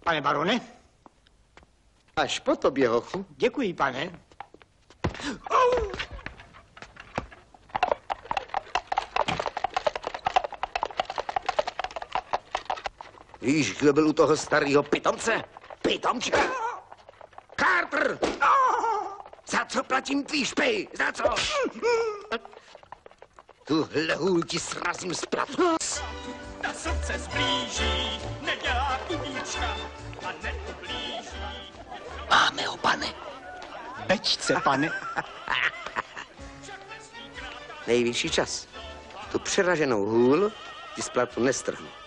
Pane barone? Až po tobě, hochu. Děkuji, pane. Víš, kdo byl u toho starého pitomce? Pitomčka? Carter! Za co platím tvý špej? Za co? Tuhle hůl ti srazím z platu. Ta srdce zblíží, nedělá kubíčka a neublíží. Máme ho, pane. Bečce, pane. Nejvyšší čas. Tu přeraženou hůl ti z platu nestrhnu.